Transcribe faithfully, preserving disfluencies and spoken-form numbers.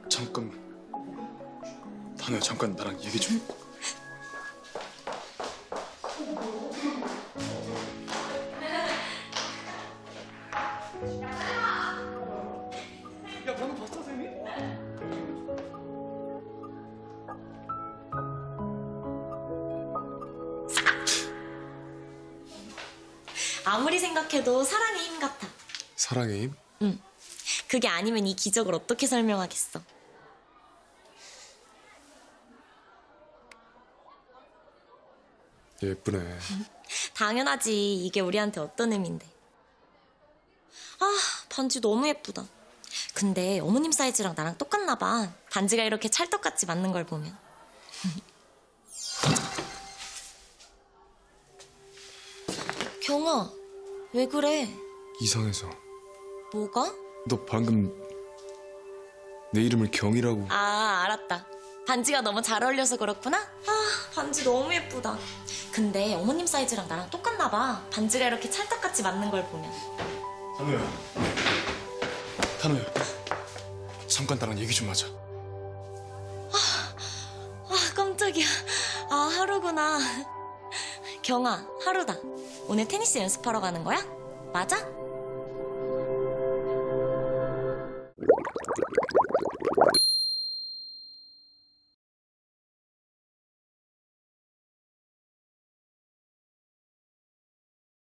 잠깐, 다녀 잠깐 나랑 얘기 좀. 야, 방금 봤어, 선생님? 아무리 생각해도 사랑의 힘 같아. 사랑의 힘? 응. 그게 아니면 이 기적을 어떻게 설명하겠어. 예쁘네. 당연하지. 이게 우리한테 어떤 의미인데. 아, 반지 너무 예쁘다. 근데 어머님 사이즈랑 나랑 똑같나 봐. 반지가 이렇게 찰떡같이 맞는 걸 보면. 경아, 왜 그래? 이상해서. 뭐가? 너 방금 내 이름을 경이라고. 아, 알았다. 반지가 너무 잘 어울려서 그렇구나? 아, 반지 너무 예쁘다. 근데 어머님 사이즈랑 나랑 똑같나 봐. 반지가 이렇게 찰떡같이 맞는 걸 보면. 단우야. 단우야. 잠깐 나랑 얘기 좀 하자. 아, 깜짝이야. 아, 하루구나. 경아, 하루다. 오늘 테니스 연습하러 가는 거야? 맞아?